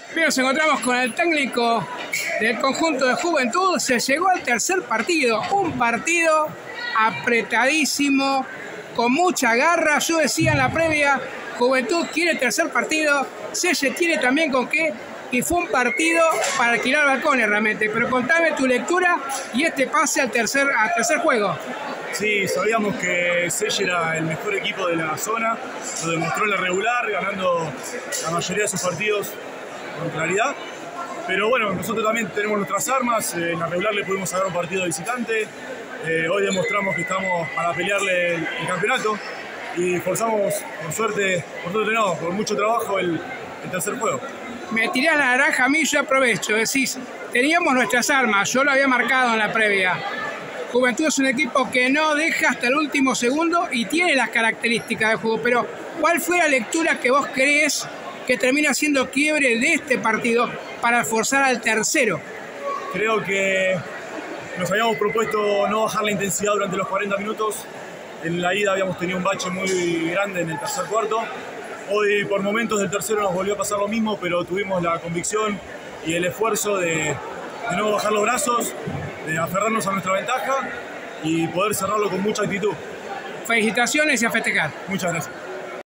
Bien, nos encontramos con el técnico del conjunto de Juventud. Se llegó al tercer partido, un partido apretadísimo, con mucha garra. Yo decía en la previa, Juventud quiere el tercer partido, Selle tiene también con qué, y fue un partido para alquilar balcones realmente. Pero contame tu lectura y este pase al tercer juego. Sí, sabíamos que Selle era el mejor equipo de la zona, lo demostró en la regular, ganando la mayoría de sus partidos con claridad. Pero bueno, nosotros también tenemos nuestras armas, en la regular le pudimos sacar un partido de visitante, hoy demostramos que estamos para pelearle el campeonato y forzamos, por mucho trabajo el tercer juego. Me tirás la naranja a mí, yo aprovecho, decís, teníamos nuestras armas, yo lo había marcado en la previa. Juventud es un equipo que no deja hasta el último segundo y tiene las características de juego, pero ¿cuál fue la lectura que vos creés que termina siendo quiebre de este partido para forzar al tercero? Creo que nos habíamos propuesto no bajar la intensidad durante los 40 minutos. En la ida habíamos tenido un bache muy grande en el tercer cuarto. Hoy por momentos del tercero nos volvió a pasar lo mismo, pero tuvimos la convicción y el esfuerzo de no bajar los brazos, de aferrarnos a nuestra ventaja y poder cerrarlo con mucha actitud. Felicitaciones y a festejar. Muchas gracias.